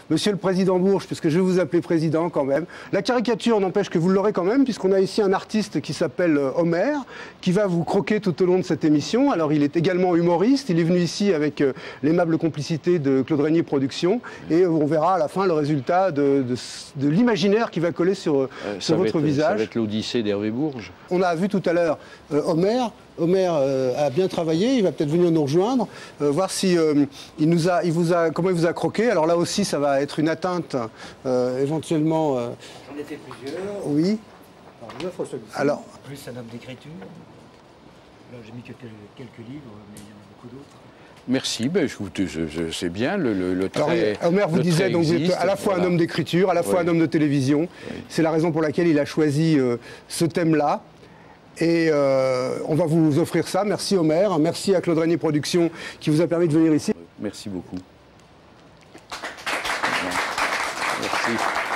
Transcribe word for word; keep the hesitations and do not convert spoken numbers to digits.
Monsieur le Président Bourges, puisque je vais vous appeler Président quand même. La caricature n'empêche que vous l'aurez quand même, puisqu'on a ici un artiste qui s'appelle Homer, qui va vous croquer tout au long de cette émission. Alors il est également humoriste, il est venu ici avec euh, l'aimable complicité de Claude Régnier Productions, et on verra à la fin le résultat de, de, de l'imaginaire qui va coller sur, euh, sur votre être, visage. Ça va être l'Odyssée d'Hervé Bourges. On a vu tout à l'heure euh, Homer. Homer euh, a bien travaillé, il va peut-être venir nous rejoindre, euh, voir si euh, il nous a, il vous a, comment il vous a croqué. Alors là aussi, ça va être une atteinte, euh, éventuellement. Euh... J'en ai fait plusieurs. Oui. Alors, je vous offre celui-ci. Alors. Plus un homme d'écriture. Là, j'ai mis quelques, quelques livres, mais il y en a beaucoup d'autres. Merci, ben, je, je, je sais bien, le, le, le trait. Alors, Homer vous disait, donc, vous êtes à la fois voilà. un homme d'écriture, à la fois oui. un homme de télévision. Oui. C'est la raison pour laquelle il a choisi euh, ce thème-là. Et euh, on va vous offrir ça. Merci Homer, merci à Claude Régnier Productions qui vous a permis de venir ici. Merci beaucoup. Merci.